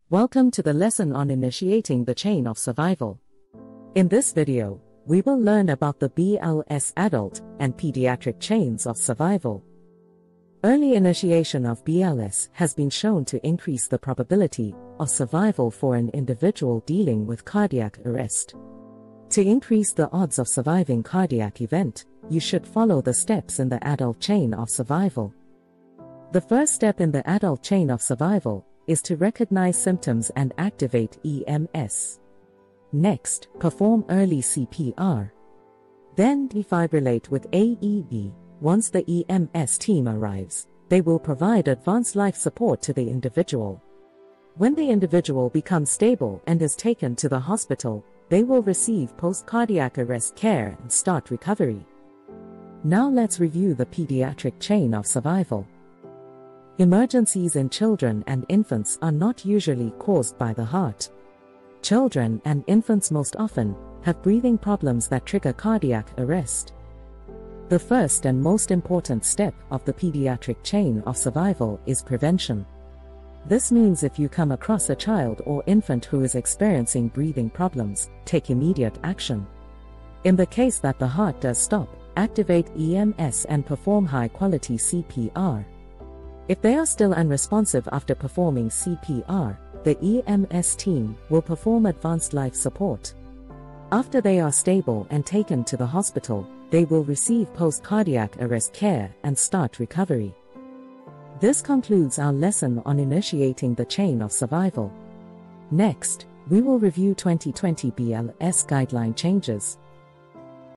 Welcome to the lesson on initiating the chain of survival. In this video, we will learn about the BLS adult and pediatric chains of survival. Early initiation of BLS has been shown to increase the probability of survival for an individual dealing with cardiac arrest. To increase the odds of surviving cardiac event, you should follow the steps in the adult chain of survival. The first step in the adult chain of survival is to recognize symptoms and activate EMS. Next, perform early CPR. Then defibrillate with AED. Once the EMS team arrives, they will provide advanced life support to the individual. When the individual becomes stable and is taken to the hospital, they will receive post-cardiac arrest care and start recovery. Now let's review the pediatric chain of survival. Emergencies in children and infants are not usually caused by the heart. Children and infants most often have breathing problems that trigger cardiac arrest. The first and most important step of the pediatric chain of survival is prevention. This means if you come across a child or infant who is experiencing breathing problems, take immediate action. In the case that the heart does stop, activate EMS and perform high-quality CPR. If they are still unresponsive after performing CPR, the EMS team will perform advanced life support. After they are stable and taken to the hospital, they will receive post-cardiac arrest care and start recovery. This concludes our lesson on initiating the chain of survival. Next, we will review 2020 BLS guideline changes.